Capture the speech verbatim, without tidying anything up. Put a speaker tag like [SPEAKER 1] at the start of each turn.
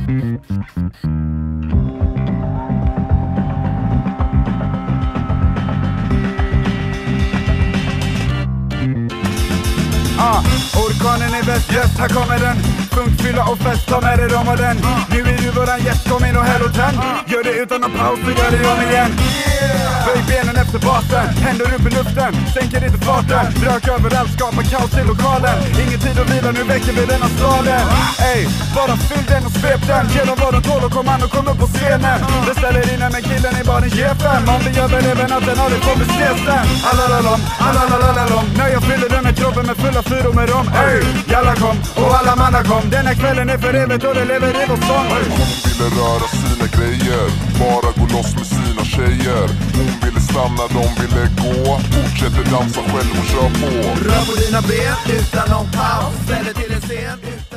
[SPEAKER 1] Ah, orkanen är väst, yes, här kommer den. Funkfylla och fest, ta med dig dem och den. Nu är du våran gäst, kom in och häll och tänd. Gör det utan någon paus och gör det om igen. Böj benen efter basen, händer upp i luften. Sänker inte farten, rök överallt, skapar kaos i lokalen. Ingen tid att vila, nu väcker vi denna staden. Ey, bara fyll den och svep den. Ge dem vad de tål och kom an och kom upp på scenen. Beställer inne med killen i baren G fem. Om vi överlever natten, ja det får vi ses sen. Allalalom, allalalalom. När jag fyller den med kroppen med fulla fyror med rom. Ey, jalla kom och alla manna kom. Denna kvällen är för evigt och det lever i vår sång.
[SPEAKER 2] Hon ville röra sina grejer, bara gå loss med sina tjejer. Hon ville stanna, de ville gå. Fortsätter dansa själv och kör på.
[SPEAKER 3] Rör på dina ben utan någon paus. Ställer till en scen.